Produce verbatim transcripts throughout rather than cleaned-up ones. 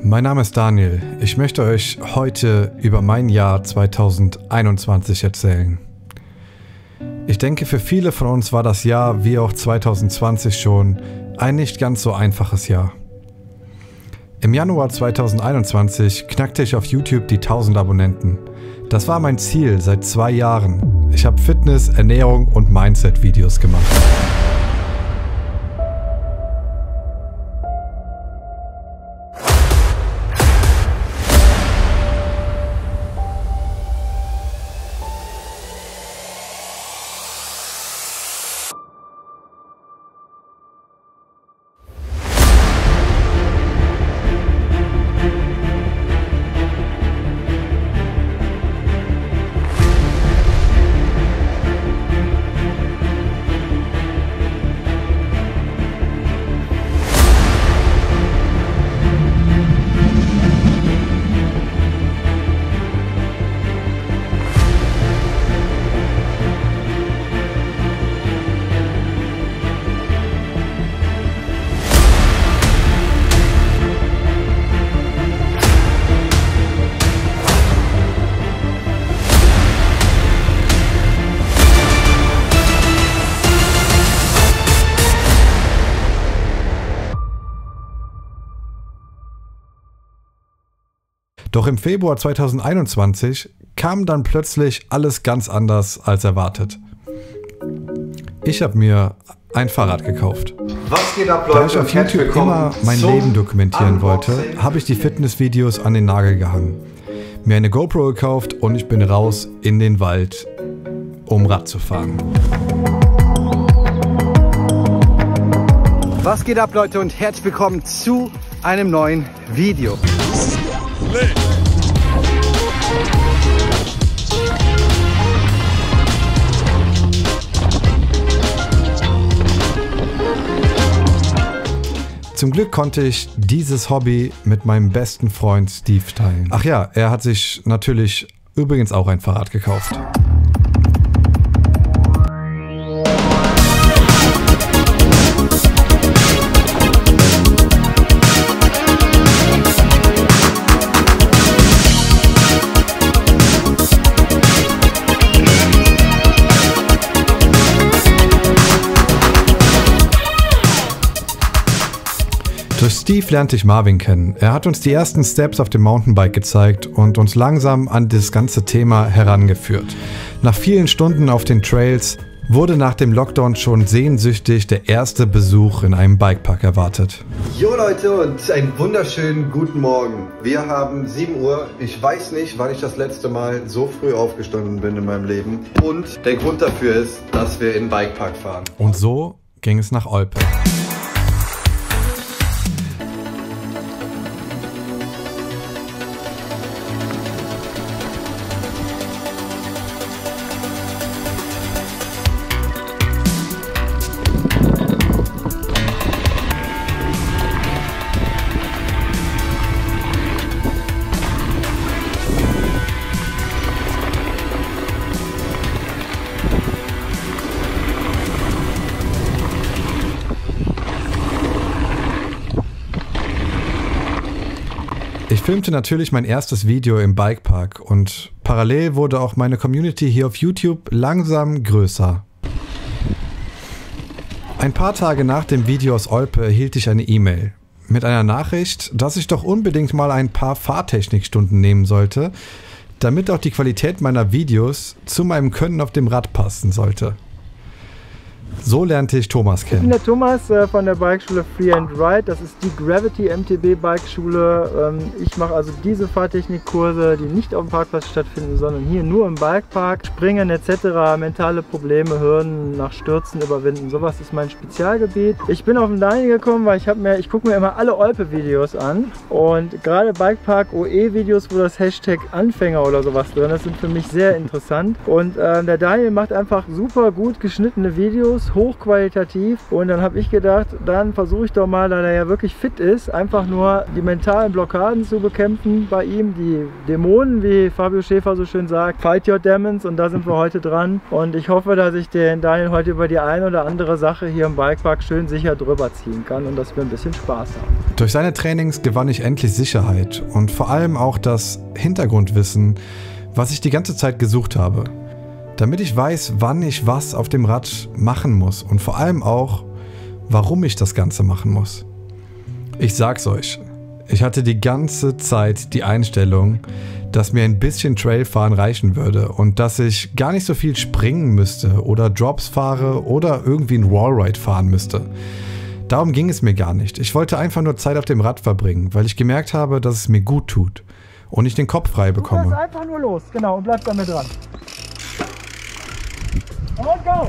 Mein Name ist Daniel. Ich möchte euch heute über mein Jahr zweitausendeinundzwanzig erzählen. Ich denke, für viele von uns war das Jahr, wie auch zweitausendzwanzig schon, ein nicht ganz so einfaches Jahr. Im Januar zweitausendeinundzwanzig knackte ich auf YouTube die tausend Abonnenten. Das war mein Ziel seit zwei Jahren. Ich habe Fitness, Ernährung und Mindset-Videos gemacht. Doch im Februar zweitausendeinundzwanzig kam dann plötzlich alles ganz anders als erwartet. Ich habe mir ein Fahrrad gekauft. Was geht ab, Leute? Da ich auf YouTube immer mein Leben dokumentieren wollte, habe ich die Fitnessvideos an den Nagel gehangen, mir eine GoPro gekauft und ich bin raus in den Wald, um Rad zu fahren. Was geht ab, Leute, und herzlich willkommen zu einem neuen Video. Zum Glück konnte ich dieses Hobby mit meinem besten Freund Steve teilen. Ach ja, er hat sich natürlich übrigens auch ein Fahrrad gekauft. Durch Steve lernte ich Marvin kennen. Er hat uns die ersten Steps auf dem Mountainbike gezeigt und uns langsam an das ganze Thema herangeführt. Nach vielen Stunden auf den Trails wurde nach dem Lockdown schon sehnsüchtig der erste Besuch in einem Bikepark erwartet. Jo Leute, und einen wunderschönen guten Morgen. Wir haben sieben Uhr. Ich weiß nicht, wann ich das letzte Mal so früh aufgestanden bin in meinem Leben. Und der Grund dafür ist, dass wir in den Bikepark fahren. Und so ging es nach Olpe. Ich filmte natürlich mein erstes Video im Bikepark und parallel wurde auch meine Community hier auf YouTube langsam größer. Ein paar Tage nach dem Video aus Olpe erhielt ich eine E-Mail mit einer Nachricht, dass ich doch unbedingt mal ein paar Fahrtechnikstunden nehmen sollte, damit auch die Qualität meiner Videos zu meinem Können auf dem Rad passen sollte. So lernte ich Thomas kennen. Ich bin der Thomas äh, von der Bikeschule Free and Ride. Das ist die Gravity M T B Bikeschule. Ähm, ich mache also diese Fahrtechnikkurse, die nicht auf dem Parkplatz stattfinden, sondern hier nur im Bikepark. Springen et cetera, mentale Probleme, Hürden nach Stürzen überwinden. Sowas ist mein Spezialgebiet. Ich bin auf den Daniel gekommen, weil ich habe mir, ich gucke mir immer alle Olpe-Videos an. Und gerade Bikepark O E-Videos, wo das Hashtag Anfänger oder sowas drin ist, sind für mich sehr interessant. Und äh, der Daniel macht einfach super gut geschnittene Videos. Videos, hochqualitativ. Und dann habe ich gedacht, dann versuche ich doch mal, da er ja wirklich fit ist, einfach nur die mentalen Blockaden zu bekämpfen bei ihm, die Dämonen, wie Fabio Schäfer so schön sagt, fight your demons, und da sind wir heute dran. Und ich hoffe, dass ich den Daniel heute über die eine oder andere Sache hier im Bikepark schön sicher drüber ziehen kann und dass wir ein bisschen Spaß haben. Durch seine Trainings gewann ich endlich Sicherheit und vor allem auch das Hintergrundwissen, was ich die ganze Zeit gesucht habe. Damit ich weiß, wann ich was auf dem Rad machen muss und vor allem auch, warum ich das Ganze machen muss. Ich sag's euch, ich hatte die ganze Zeit die Einstellung, dass mir ein bisschen Trailfahren reichen würde und dass ich gar nicht so viel springen müsste oder Drops fahre oder irgendwie ein Wallride fahren müsste. Darum ging es mir gar nicht. Ich wollte einfach nur Zeit auf dem Rad verbringen, weil ich gemerkt habe, dass es mir gut tut und ich den Kopf frei bekomme. Du fährst einfach nur los, genau, und bleib damit dran. Und go!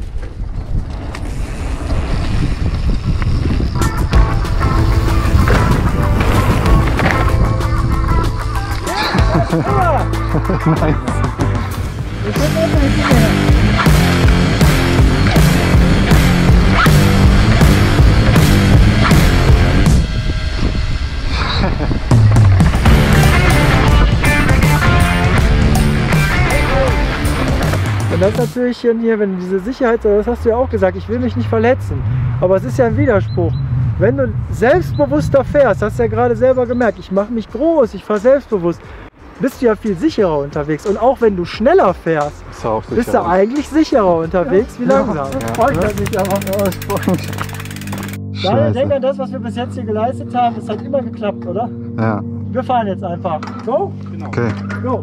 Nice. Und das ist natürlich hier, wenn diese Sicherheit, das hast du ja auch gesagt, ich will mich nicht verletzen. Aber es ist ja ein Widerspruch. Wenn du selbstbewusster fährst, hast du ja gerade selber gemerkt, ich mache mich groß, ich fahre selbstbewusst, bist du ja viel sicherer unterwegs. Und auch wenn du schneller fährst, Ist auch bist du eigentlich sicherer unterwegs wie langsam. Ja, das freut ja. mich aber Daniel, denk an das, was wir bis jetzt hier geleistet haben, es hat immer geklappt, oder? Ja. Wir fahren jetzt einfach. Go? Genau. Okay. Go.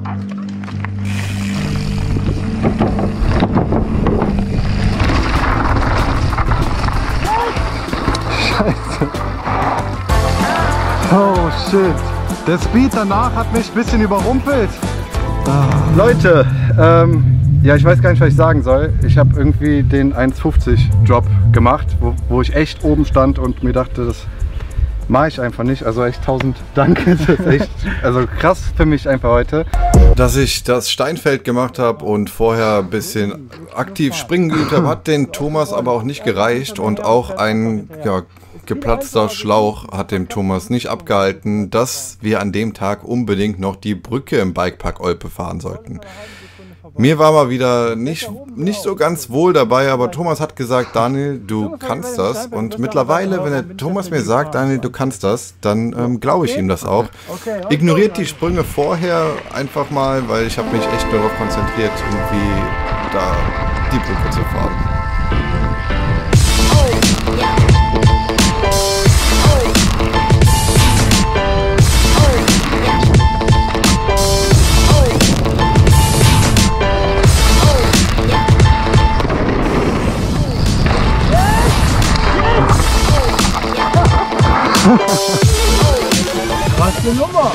Scheiße. Oh shit. Der Speed danach hat mich ein bisschen überrumpelt. Ah. Leute, ähm, ja, ich weiß gar nicht, was ich sagen soll. Ich habe irgendwie den eins fünfzig Drop gemacht, wo, wo ich echt oben stand und mir dachte, das mache ich einfach nicht. Also echt tausend Dank. Das ist echt also krass für mich einfach heute. Dass ich das Steinfeld gemacht habe und vorher ein bisschen aktiv springen geübt habe, hat den Thomas aber auch nicht gereicht und auch ein ja, geplatzter Schlauch hat dem Thomas nicht abgehalten, dass wir an dem Tag unbedingt noch die Brücke im Bikepark Olpe fahren sollten. Mir war mal wieder nicht, nicht so ganz wohl dabei, aber Thomas hat gesagt, Daniel, du kannst das. Und mittlerweile, wenn der Thomas mir sagt, Daniel, du kannst das, dann ähm, glaube ich ihm das auch. Ignoriert die Sprünge vorher einfach mal, weil ich habe mich echt nur darauf konzentriert, irgendwie da die Brücke zu fahren. Was für Nummer!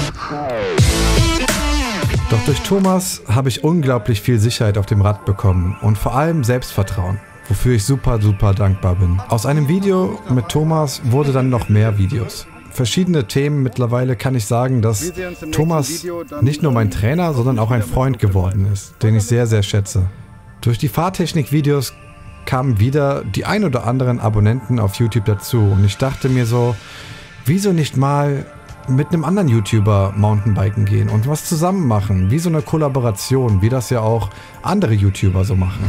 Doch durch Thomas habe ich unglaublich viel Sicherheit auf dem Rad bekommen und vor allem Selbstvertrauen, wofür ich super, super dankbar bin. Aus einem Video mit Thomas wurde dann noch mehr Videos. Verschiedene Themen. Mittlerweile kann ich sagen, dass Thomas nicht nur mein Trainer, sondern auch ein Freund geworden ist, den ich sehr, sehr schätze. Durch die Fahrtechnik-Videos kamen wieder die ein oder anderen Abonnenten auf YouTube dazu und ich dachte mir so, wieso nicht mal mit einem anderen YouTuber Mountainbiken gehen und was zusammen machen, wie so eine Kollaboration, wie das ja auch andere YouTuber so machen.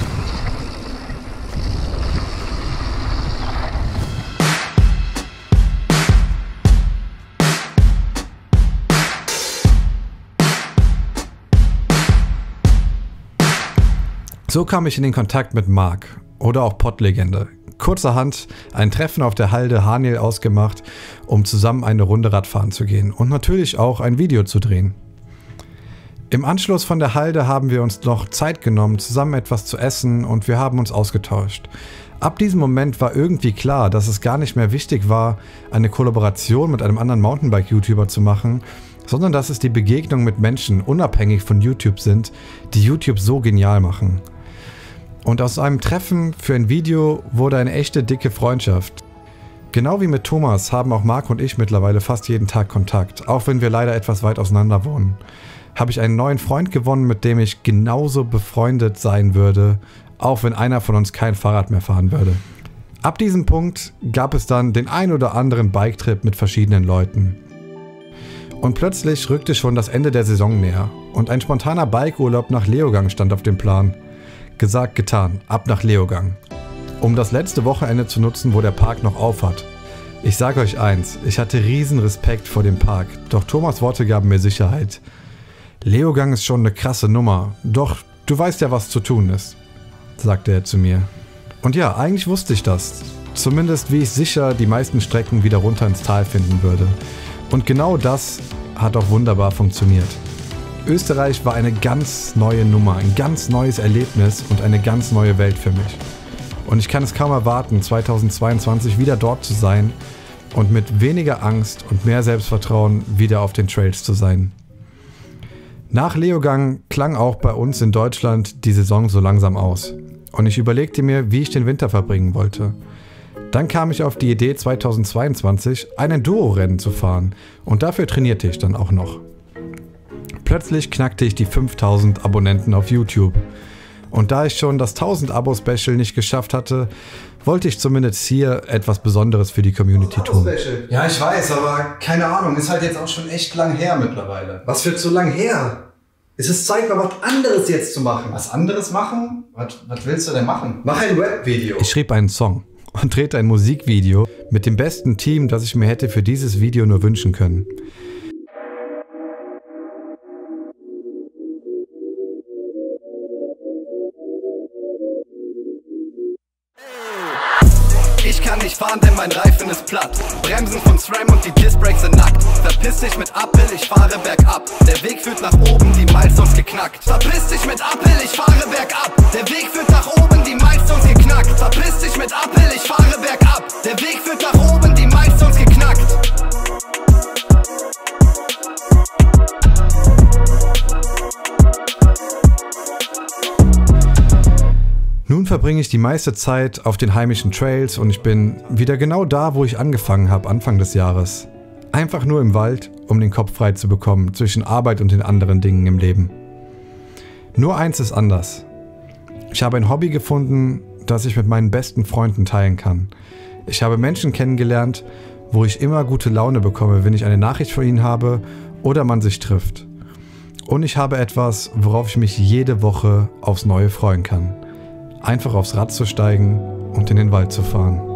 So kam ich in den Kontakt mit Marc oder auch Pottlegende. Kurzerhand ein Treffen auf der Halde Haniel ausgemacht, um zusammen eine Runde Radfahren zu gehen und natürlich auch ein Video zu drehen. Im Anschluss von der Halde haben wir uns noch Zeit genommen, zusammen etwas zu essen und wir haben uns ausgetauscht. Ab diesem Moment war irgendwie klar, dass es gar nicht mehr wichtig war, eine Kollaboration mit einem anderen Mountainbike-YouTuber zu machen, sondern dass es die Begegnungen mit Menschen unabhängig von YouTube sind, die YouTube so genial machen. Und aus einem Treffen für ein Video wurde eine echte dicke Freundschaft. Genau wie mit Thomas haben auch Marc und ich mittlerweile fast jeden Tag Kontakt, auch wenn wir leider etwas weit auseinander wohnen. Habe ich einen neuen Freund gewonnen, mit dem ich genauso befreundet sein würde, auch wenn einer von uns kein Fahrrad mehr fahren würde. Ab diesem Punkt gab es dann den ein oder anderen Biketrip mit verschiedenen Leuten. Und plötzlich rückte schon das Ende der Saison näher und ein spontaner Bikeurlaub nach Leogang stand auf dem Plan. Gesagt, getan, ab nach Leogang. Um das letzte Wochenende zu nutzen, wo der Park noch auf hat. Ich sage euch eins, ich hatte riesen Respekt vor dem Park, doch Thomas' Worte gaben mir Sicherheit. Leogang ist schon eine krasse Nummer, doch du weißt ja, was zu tun ist, sagte er zu mir. Und ja, eigentlich wusste ich das. Zumindest wie ich sicher die meisten Strecken wieder runter ins Tal finden würde. Und genau das hat auch wunderbar funktioniert. Österreich war eine ganz neue Nummer, ein ganz neues Erlebnis und eine ganz neue Welt für mich. Und ich kann es kaum erwarten, zweitausendzweiundzwanzig wieder dort zu sein und mit weniger Angst und mehr Selbstvertrauen wieder auf den Trails zu sein. Nach Leogang klang auch bei uns in Deutschland die Saison so langsam aus. Und ich überlegte mir, wie ich den Winter verbringen wollte. Dann kam ich auf die Idee, zweitausendzweiundzwanzig ein Enduro-Rennen zu fahren. Und dafür trainierte ich dann auch noch. Plötzlich knackte ich die fünftausend Abonnenten auf YouTube. Und da ich schon das tausend-Abo-Special nicht geschafft hatte, wollte ich zumindest hier etwas Besonderes für die Community tun. Ja, ich weiß, aber keine Ahnung, ist halt jetzt auch schon echt lang her mittlerweile. Was wird so lang her? Es ist Zeit, mal was anderes jetzt zu machen. Was anderes machen? Was, was willst du denn machen? Mach ein Rap-Video. Ich schrieb einen Song und drehte ein Musikvideo mit dem besten Team, das ich mir hätte für dieses Video nur wünschen können. Ich kann nicht fahren, denn mein Reifen ist platt. Bremsen von SRAM und die Disc-Brakes sind nackt. Verpiss dich mit Appel, ich fahre bergab. Der Weg führt nach oben, die Milestones geknackt. Verpiss dich mit Appel, ich fahre bergab. Der Weg führt nach oben, die Milestones geknackt. Verpiss dich mit Appel, ich fahre bergab. Der Weg führt nach oben, die Milestones geknackt. Nun verbringe ich die meiste Zeit auf den heimischen Trails und ich bin wieder genau da, wo ich angefangen habe, Anfang des Jahres. Einfach nur im Wald, um den Kopf frei zu bekommen zwischen Arbeit und den anderen Dingen im Leben. Nur eins ist anders. Ich habe ein Hobby gefunden, das ich mit meinen besten Freunden teilen kann. Ich habe Menschen kennengelernt, wo ich immer gute Laune bekomme, wenn ich eine Nachricht von ihnen habe oder man sich trifft. Und ich habe etwas, worauf ich mich jede Woche aufs Neue freuen kann. Einfach aufs Rad zu steigen und in den Wald zu fahren.